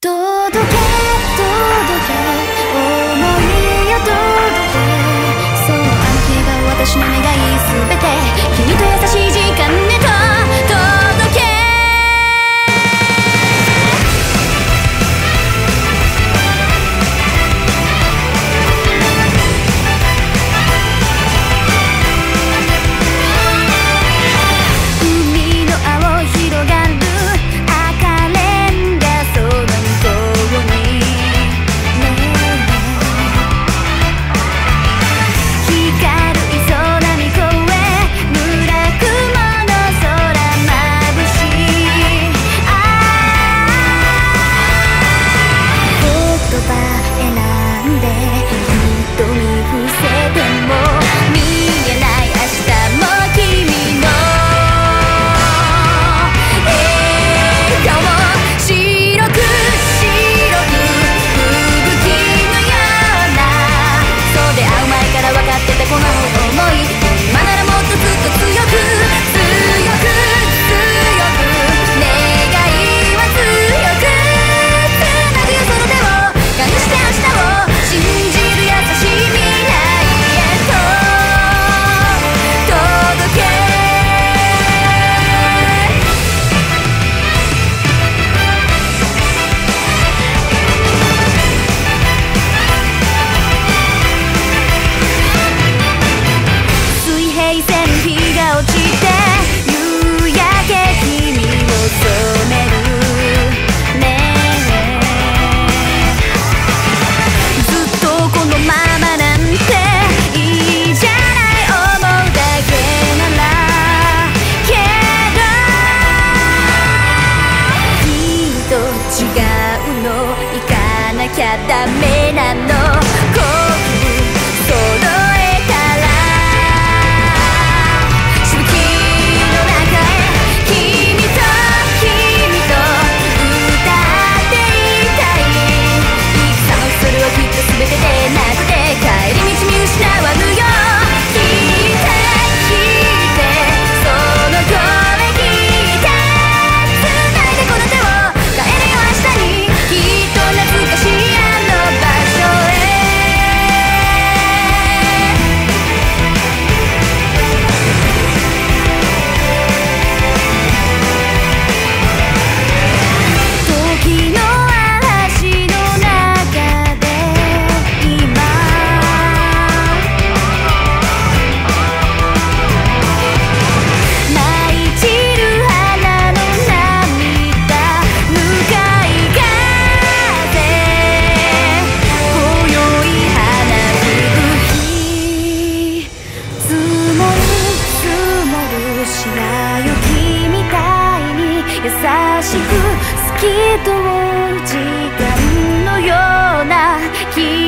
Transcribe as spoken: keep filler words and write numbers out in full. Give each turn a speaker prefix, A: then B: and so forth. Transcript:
A: 届け届け想いよ届け、そうあの日が私の願いすべて、君と優しい時間へと届け。海の青広がる赤レンガその向こうにね、光る空に越え村雲の空眩しい、あ言葉選んで瞳伏せても見えない明日も君の白く白く吹雪のような、そうで会う前から分かってたこの想い、今ならもっとずっと強く強く強く願いは強くつなぐよその手を隠して明日を信じる優しい未来へと届け。水平線日が落ちて夕焼け君を染めるね、ずっとこのままなんていいじゃない思うだけなら、けどきっと違うの行かなきゃダメなの、こう揃えたらしぶきの中へ君と君と歌っていたい、戦のそれはきっと全てでなくて帰り道見失わぬよ、聞いて聞いてその声聞いて繋いでこの手を帰れよ明日に、きっと懐かしいあの場所へ。時の嵐の中で今舞い散る花の涙、向かい風今宵花吹雪積もる積もる白雪みたいに優しく透き通る時間のような